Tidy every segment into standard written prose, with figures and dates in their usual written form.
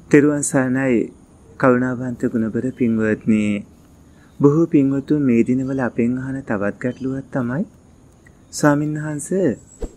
තෙරුවන් සරණයි කරුණාවන්ත ගුණබර පින්වත්නි. බොහෝ පින්වතුන් මේ දිනවල අපෙන් අහන තවත් ගැටලුවක් තමයි ස්වාමින්වහන්සේ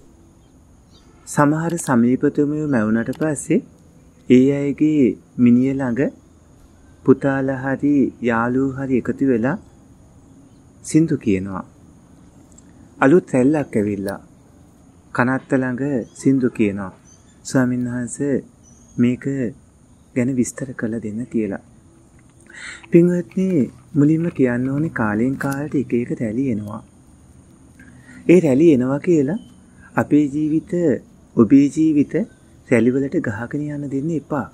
සමහර සමීපතුමියෝ මැවුනට පස්සේ ඒ අයගේ මිනිය ළඟ පුතාලා හරි යාළුවෝ හරි එකතු වෙලා සින්දු කියනවා. අලුත් රැල්ලක් ඇවිල්ලා කනත්ත ළඟ සින්දු කියනවා. ස්වාමින්වහන්සේ මේක ගැන විස්තර කළ දෙන්න කියලා. පින්වත්නි මුලින්ම කියන්න ඕනේ කාලෙන් කාලට එක එක රැලි එනවා. ඒ රැලි එනවා කියලා අපේ ජීවිත ඔබේ ජීවිත රැලි වලට ගහගෙන යන්න දෙන්න එපා.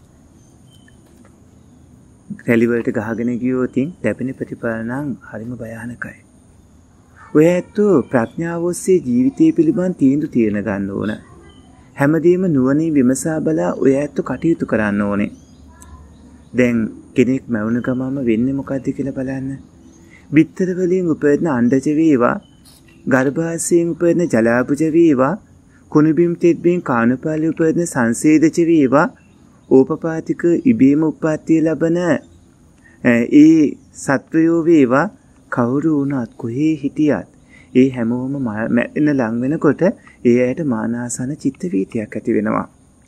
රැලි වලට ගහගෙන ගියොත් ලැබෙන ප්‍රතිඵල නම් හරිම භයානකයි. ඔය ඇත්තෝ ප්‍රඥාව ඔස්සේ ජීවිතය පිළිබඳ තීන්දුව తీරන ගන්න ඕන. හැමදේම නුවණින් විමසා බලා ඔය ඇත්තෝ කටයුතු කරන්න ඕනේ. දැන් කෙනෙක් මැවුන ගමම වෙන්නේ මොකද්ද කියලා බලන්න. බිත්තර වලින් උපදින අණ්ඩජ වේවා, ගර්භාෂයෙන් උපදින ජලාභුජ වේවා, කුණුබිම් තෙත්බිම් කාණුපාලි උපදින සංසේදජ වේවා, ඕපපාතික ඉබේම උප්පත්තිය ලබන ඒ සත්වයෝ වේවා, කවුරු වුණත් කොහේ හිටියත් ඒ හැමෝම මැරෙන්න ලං වෙනකොට ඒ අයට මානාසන චිත්ත වීතියක් ඇති වෙනවා.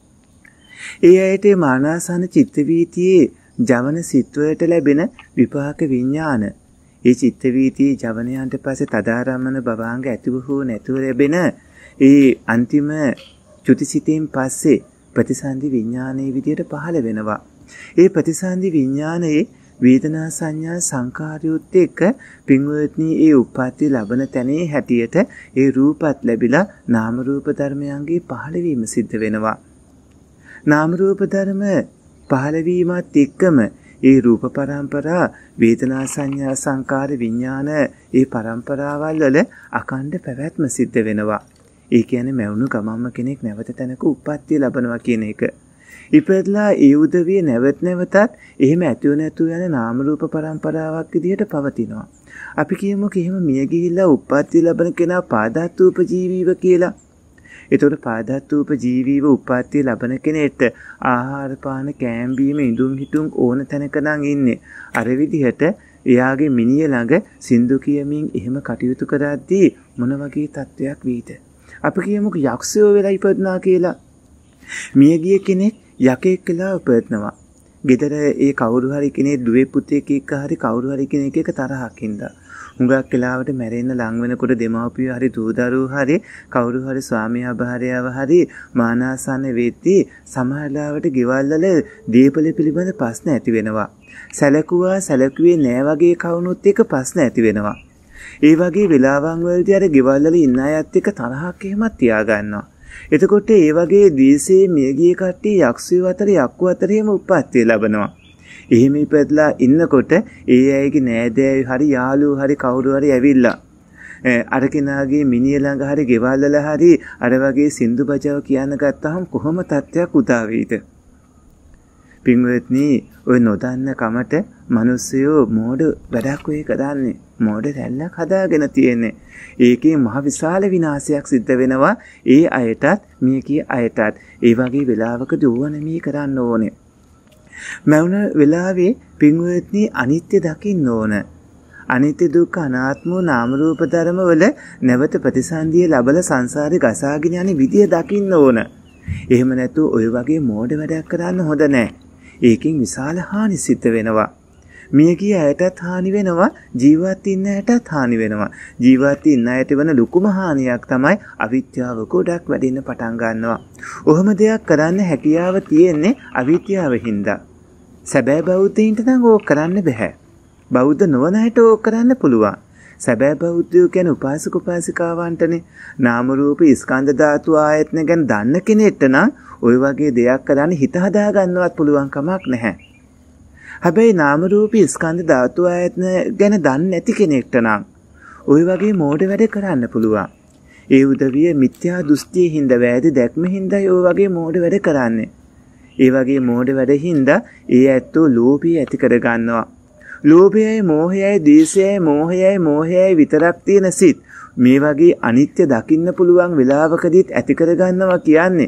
ඒ අයට මානාසන චිත්ත වීතියේ ජවන සිත්වලට ලැබෙන විපාක විඥාන, ඒ චිත්ත වීතියේ ජවනයන්ට පස්සේ තදාරම්මන භවාංග ඇතිව හෝ නැතුව ලැබෙන ඒ අන්තිම චුතිසිතෙන් පස්සේ ප්‍රතිසන්දි විඥානයේ විදියට පහළ වෙනවා. ඒ ප්‍රතිසන්දි විඥානයේ වේදනා සංඥා සංකාරයොත් එක්ක පින්වත්නි ඒ උප්පත්ති ලබන තැනේ හැටියට ඒ රූපත් ලැබිලා නාම රූප ධර්මයන්ගේ පහළවීම සිද්ධ වෙනවා. නාම රූප ධර්ම පහළවීමත් එක්කම ඒ රූප පරම්පරා වේදනා සංඥා සංකාර විඥාන ඒ පරම්පරාවල් වල අඛණ්ඩ පැවැත්ම සිද්ධ වෙනවා. ඒ කියන්නේ මැවුණු ගමම්ම කෙනෙක් නැවත තැනක උප්පත්ති ලබනවා කියන එක. ඉපදලා ඒ උදවිය නැවත නැවතත් එහෙම ඇතුව නැතුව යන නාම රූප පරම්පරාවක් විදිහට පවතිනවා. අපි කියමු කිහිම මිය ගිහිල්ලා උප්පත්ති ලබන කෙනා පාදාත්ූප ජීවීව කියලා. ඒතකොට පාදාත්ූප ජීවීව උප්පත්ති ලබන කෙනෙක්ට ආහාර පාන කෑම බීම ඉඳුම් හිටුම් ඕන තැනක නම් ඉන්නේ. අර විදිහට එයාගේ මිනිය ළඟ සින්දු කියමින් එහෙම කටයුතු කරද්දී මොන වගේ තත්වයක් වීද? අපි කියමුකෝ යක්ෂයෝ වෙලා ඉපදුනා කියලා. මියගිය කෙනෙක් යකෙක් කියලා උපදිනවා. ගෙදර ඒ කවුරු හරි කෙනෙක් දුවේ පුතෙක් එක්ක හරි කවුරු හරි කෙනෙක් එක්ක තරහක් හින්දා. හුඟක් වෙලාවට මැරෙන්න ලං වෙනකොට දෙමාපියෝ හරි දූ දරුවෝ හරි කවුරු හරි ස්වාමියා භාර්යාව හරි මානාසන වෙද්දී සමහර වෙලාවට ගෙවල් වල දීපල පිළිබඳ ප්‍රශ්න ඇති වෙනවා. සැලකුවා සැලකුවේ නෑ වගේ කවුනුත් එක්ක ප්‍රශ්න ඇති වෙනවා. ඒ වගේ වෙලාවන් වලදී අර ගෙවල් වල ඉන්න අයත් එක්ක තරහක් එහෙමත් තියාගන්නවා. එතකොට ඒ වගේ දීසේ මියගිය කට්ටිය යක්ෂයෝ අතර යක්කු අතර එහෙම උප්පත්තිය ලබනවා. එහෙම ඉපදලා ඉන්නකොට ඒ අයගේ නෑදෑයෝ හරි යාළුවෝ හරි කවුරු හරි ඇවිල්ලා අර කෙනාගේ මිනිය ළඟ හරි ගෙවල් වල හරි අර වගේ සින්දු බජව කියන්න ගත්තාම කොහොම තත්ත්වයක් උදා වෙයිද? පින්වත්නි ඔය නොදන්න කමට මිනිස්සුયો මෝඩ වැඩක් ඔය කරන්නේ. මෝඩ රැල්ලක් හදාගෙන තියෙන්නේ. ඒකේ මහ විශාල විනාශයක් සිද්ධ වෙනවා ඒ අයටත් මියගිය අයටත්. ඒ වගේ වෙලාවකදී ඕවන මේ කරන්න ඕනේ. මවුන වෙලාවේ පින්වත්නි අනිත්‍ය දකින්න ඕන. අනිත්‍ය දුක්ඛ අනාත්ම නාම රූප ධර්ම වල නැවත ප්‍රතිසන්දිය ලැබලා සංසාරේ ගසාගෙන යන විදිය දකින්න ඕන. එහෙම නැතු ඔය වගේ මෝඩ වැඩක් කරන්න හොඳ නැහැ. ඒකෙන් විශාල හානි සිද්ධ වෙනවා. මියගිය අයටත් හානි වෙනවා, ජීවත් ඉන්න අයටත් හානි වෙනවා. ජීවත් ඉන්න අයට වෙන ලොකුම හානියක් තමයි අවිද්‍යාව ගොඩක් වැඩෙන්න පටන් ගන්නවා. ඔහොම දෙයක් කරන්න හැකියාව තියෙන්නේ අවිද්‍යාව හින්දා. සැබෑ බෞද්ධයින්ට නම් ඕක කරන්න බෑ. බෞද්ධ නොවන අයට ඕක කරන්න පුළුවන්. සැබෑ බෞද්ධයෝ කියන්නේ උපාසක උපාසිකාවන්ටනේ. නාම රූප ස්කන්ධ ධාතු ආයතන ගැන දන්න කෙනෙක්ට නම් ওই වගේ දෙයක් කරන්න හිත හදා ගන්නවත් පුළුවන් කමක් නැහැ. හැබැයි නාම රූප ස්කන්ධ ධාතු ආයතන ගැන දන්නේ නැති කෙනෙක්ට නම් ওই වගේ මෝඩ වැඩ කරන්න පුළුවන්. ඒ උදවිය මිත්‍යා දෘෂ්ටියේ හින්දා වැරදි දැක්ම හින්දා ඔය වගේ මෝඩ වැඩ කරන්නේ. ඒ වගේ මෝඩ වැඩ හින්දා ඒ ඇත්තෝ ලෝභය ඇති කර ගන්නවා. ලෝභයයි මෝහයයි ද්වේෂයයි මෝහයයි විතරක් තියෙන සිත් මේ වගේ අනිත්‍ය දකින්න පුළුවන් වෙලාවකදීත් ඇති කර ගන්නවා කියන්නේ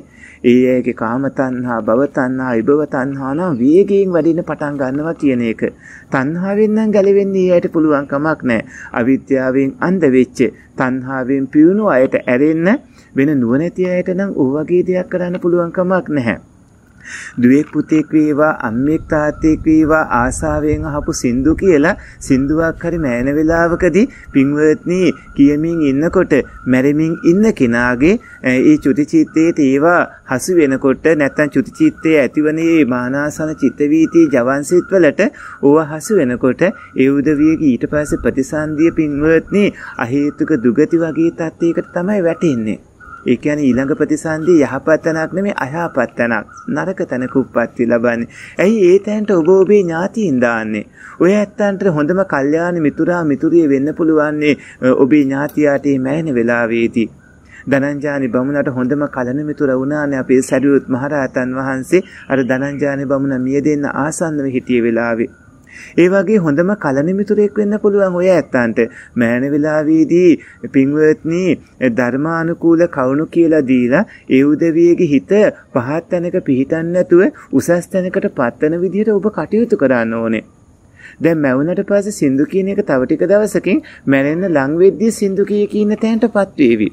ඒයගේ කාම තණ්හා, භව තණ්හා, විභව තණ්හා නම් වේගයෙන් වැඩින පටන් ගන්නවා කියන එක. තණ්හාවෙන් නම් ගැලවෙන්නේ ඊයට පුළුවන් කමක් නැහැ. අවිද්‍යාවෙන් අන්ධ වෙච්ච, තණ්හාවෙන් පියුණු අයට ඇරෙන්න වෙන නුවණැති අයට නම් ඕ වගේ දෙයක් කරන්න පුළුවන් කමක් නැහැ. දුවෙක් පුතෙක් වේවා අම්මෙක් තාත්තෙක් වේවා ආසාවෙන් අහපු සින්දු කියලා සින්දුවක් හරි මෑන වෙලාවකදී පින්වත්නි කියමින් ඉන්නකොට මැරෙමින් ඉන්න කෙනාගේ ඒ චුති චිත්තේට ඒවා හසු වෙනකොට නැත්තම් චුති චිත්තේ ඇතිවනේ මානාසන චිත්ත වීති ජවන්සිත වලට ඕවා හසු වෙනකොට ඒ උදවියගේ ඊට පස්සේ ප්‍රතිසන්දිය පින්වත්නි අහේතුක දුගති වගේ තත්යකට තමයි වැටෙන්නේ. ඒ කියන්නේ ඊළඟ ප්‍රතිසන්දිය යහපත් තැනක් නෙමෙයි අයහපත් තැනක්. නරක තැනක උප්පත්ති ලබන්නේ. ඇයි ඒ තැනට ඔබ ඔබේ ඥාතීන් දාන්නේ? ඔය ඇත්තන්ට හොඳම කල්යාණ මිතුරා මිතුරිය වෙන්න පුළුවන්නේ ඔබේ ඥාතියාට මේ මෑන වෙලාවේදී. ධනංජානි බමුණට හොඳම කලන මිතුර වුණානේ අපේ සරියුත් මහරහතන් වහන්සේ. අර ධනංජානි බමුණ මිය දෙන්න ආසන්නව හිටිය වෙලාවේ. ඒ වගේ හොඳම කලන මිතුරෙක් වෙන්න පුළුවන් ඔය ඇත්තන්ට. මෑන වෙලාවේදී පින්වත්නි ධර්මානුකූල කවුණු කියලා දීලා ඒ උදවියගේ හිත පහත් තැනක පිහිටන්න නැතුව උසස් තැනකට පත්වන විදිහට ඔබ කටයුතු කරන්න ඕනේ. දැන් මැවුනට පස්සේ සින්දු කියන එක තව ටික දවසකින් මැරෙන්න ලං වෙද්දී සින්දු කියන තැනටපත් වේවි.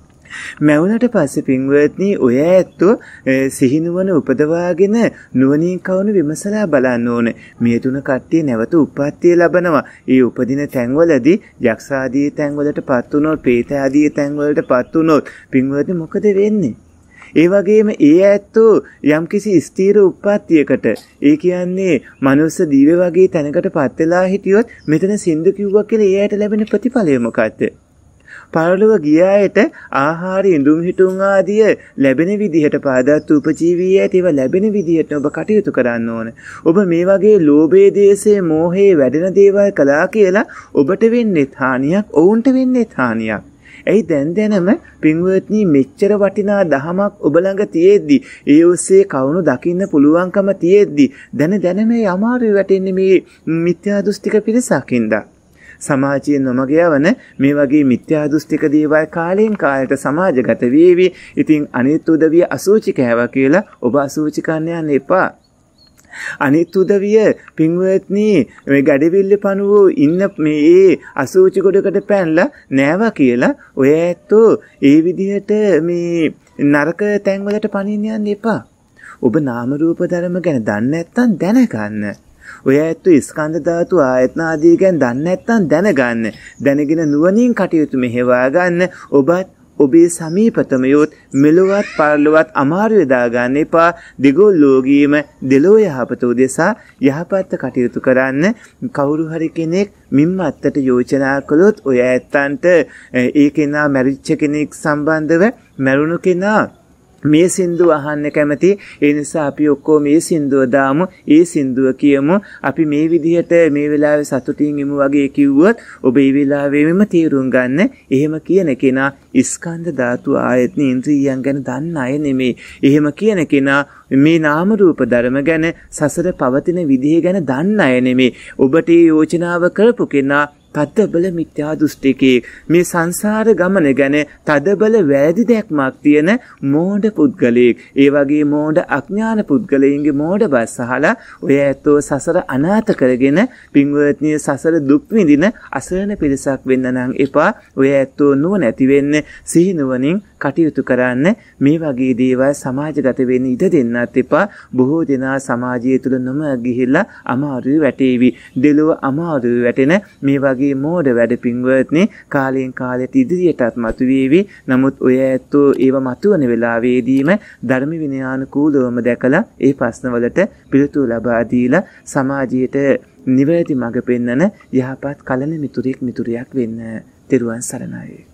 මැවුනට පස්සේ පින්වත්නි ඔය ඇත්තෝ සිහිනුවන උපදවාගෙන නුවණින් කවුණු විමසලා බලන්න ඕනේ. මේ තුන කට්ටිය නැවත උප්පත්තිය ලබනවා. ඒ උපදින තැන්වලදී යක්ෂාදී තැන්වලටපත් වුණොත්, പ്രേත ආදී තැන්වලටපත් වුණොත් පින්වත්නි මොකද වෙන්නේ? ඒ වගේම ඒ ඇත්තෝ යම්කිසි ස්ථීර උප්පත්තියකට, ඒ කියන්නේ මනුස්ස දීව වගේ තැනකටපත් වෙලා හිටියොත් මෙතන සින්දු කිව්වා කියලා ඒ ඇයට ලැබෙන ප්‍රතිඵලය මොකද්ද? පරලොව ගියායට ආහාර ඉඳුම් හිටුම් ආදිය ලැබෙන විදිහට පාදත් උපජීවී ඇතිව ලැබෙන විදිහට ඔබ කටයුතු කරන්න ඕන. ඔබ මේ වගේ ලෝභයේ දේශයේ මෝහයේ වැඩෙන දේවල් කළා කියලා ඔබට වෙන්නේ හානියක්, ඔවුන්ට වෙන්නේ හානියක්. ඇයි දැනම පින්වත්නි මෙච්චර වටිනා දහමක් ඔබ ළඟ තියෙද්දි, ඒ ඔස්සේ කවුණු දකින්න පුළුවන්කම තියෙද්දි දැන මේ අමාරු වැටෙන්නේ මේ මිත්‍යා දෘෂ්ටික පිරිසකින්ද? සමාජයේ නොමග යවන මේ වගේ මිත්‍යා දෘෂ්ටික දේවල් කාලෙන් කාලයට සමාජගත වේවි. ඉතින් අනිත් උදවිය අසුචි කෑවා කියලා ඔබ අසුචි කන්න යන්න එපා. අනිත් උදවිය පින්වත්නි මේ ගැඩවිල්ල පණුවෝ ඉන්න මේ අසුචි ගොඩකට පැනලා නෑවා කියලා ඔය ඇත්තෝ ඒ විදිහට මේ නරක තැන්වලට පනින්න යන්න එපා. ඔබ නාම රූප ධර්ම ගැන දන්නේ නැත්නම් දැනගන්න. ඔය ඇත්තු ස්කන්ධ ධාතු ආයතන ආදී ගැන දන්නේ නැත්නම් දැනගන්න. දැනගෙන නුවණින් කටයුතු මෙහෙවා ගන්න. ඔබත් ඔබේ සමීපතම යොත් මෙලොවත් පරලොවත් අමාරු වේදා ගන්න එපා. දෙගොල්ලෝගීම දෙලෝ යහපත උදෙසා යහපත් කටයුතු කරන්න. කවුරු හරි කෙනෙක් මිම්මත්තට යෝජනා කළොත් ඔය ඇත්තන්ට ඒ කෙනා මැරිච්ච කෙනෙක් සම්බන්ධව මැරුණු කෙනා මේ සින්දුව අහන්න කැමති. ඒ නිසා අපි ඔක්කොම මේ සින්දුව දාමු, ඒ සින්දුව කියමු. අපි මේ විදිහට මේ වෙලාවේ සතුටින් ඉමු වගේ කිව්වොත් ඔබ මේ වෙලාවෙම තීරුම් ගන්න. එහෙම කියන කෙනා ස්කන්ධ ධාතු ආයතන ඉන්ද්‍රියයන් ගැන දන්න අය නෙමෙයි. එහෙම කියන කෙනා මේ නාම රූප ධර්ම ගැන, සසර පවතින විදිහ ගැන දන්න අය නෙමෙයි. ඔබට මේ යෝජනාව කරපු කෙනා තදබල මිත්‍යා දෘෂ්ටිකේ. මේ සංසාර ගමන ගැන තදබල වැරදි දැක්මක් තියෙන මෝඩ පුද්ගලයෙක්. ඒ වගේ මෝඩ අඥාන පුද්ගලයින්ගේ මෝඩ බස් අහලා ඔය ඇත්තෝ සසර අනාථ කරගෙන පින්වත්නි සසර දුක් විඳින අසරණ පිරිසක් වෙන්න නම් එපා. ඔය ඇත්තෝ නුවණැති වෙන්න, සිහි නුවණින් කටයුතු කරන්න. මේ වගේ දේවල් සමාජගත වෙන්න ඉඩ දෙන්නත් එපා. බොහෝ දෙනා සමාජය තුල නොම ගිහිල්ලා අමාරුවේ වැටේවි. දෙලොව අමාරුවේ වැටෙන මේ වගේ මෝඩ වැඩ පින්වත්නි කාලයෙන් කාලයට ඉදිරියටත් මතුවේවි. නමුත් ඔය ඇත්තෝ ඒව මතුවන වෙලාවේදීම ධර්ම විනයානුකූලවම දැකලා ඒ ප්‍රශ්නවලට පිළිතුරු ලබා දීලා සමාජයට නිවැරදි මඟ පෙන්වන යහපත් කලන මිතුරෙක් මිතුරියක් වෙන්න. තෙරුවන් සරණයි.